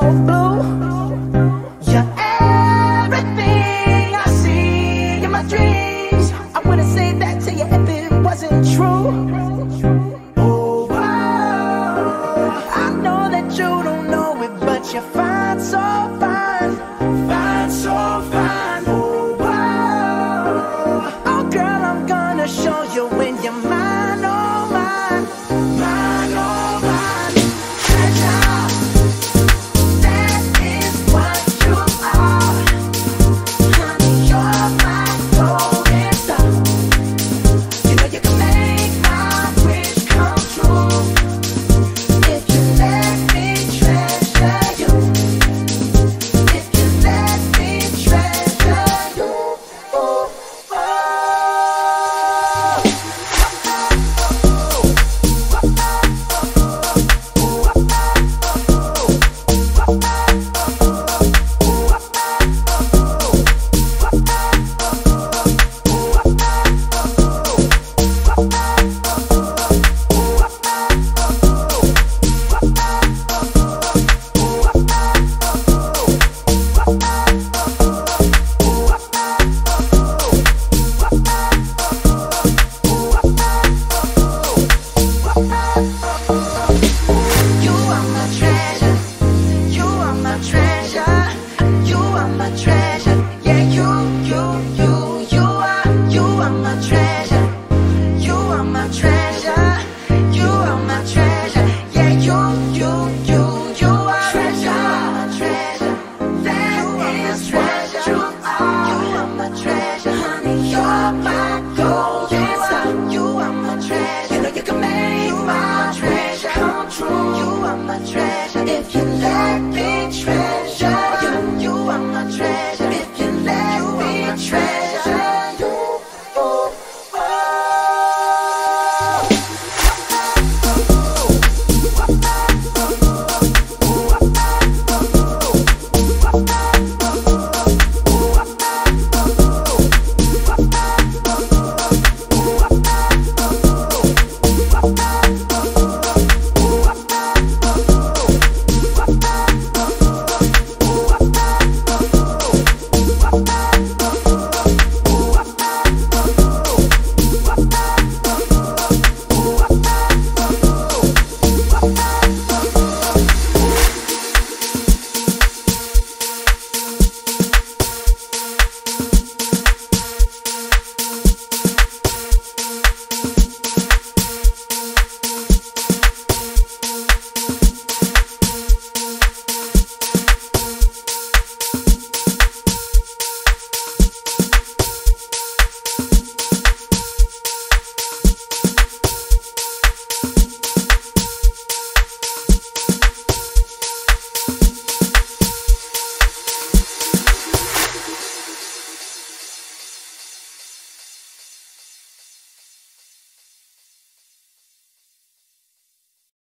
blue. You're everything I see in my dreams. I wouldn't say that to you if it wasn't true. Oh, I know that you don't know it, but you're fine, so fine, fine, so fine. Oh, girl, I'm gonna show you when you're mine, oh mine, mine, oh mine. Treasure, that is what you are. Honey, you're my golden star. You know you can make my wish come true if you let me treasure you. If you let me treasure you. Oh, you are my treasure. You are my treasure. You are my treasure. Yeah, you are my treasure. You are my treasure. You are my treasure. Yeah, you are treasure. Treasure. That is treasure. You are my treasure, honey. You're my golden star. You are my treasure. You know you can make my treasure come true. You are my treasure. If you